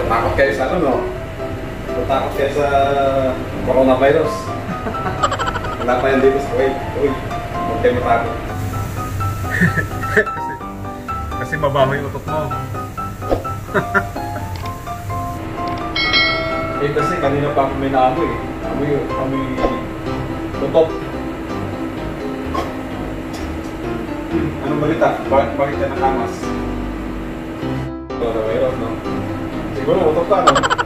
Takot kayo sa ano, no? Takot kayo sa coronavirus. Wala pa yan dito sa Kuwait. Uy, huwag kayo matakot. Kasi mabaho yung utot mo. Eh kasi kanina pa may naamoy eh. Amoy tutok. Anong balita? Bakit ka nakamas? Coronavirus, no? Siguro utok ka, no?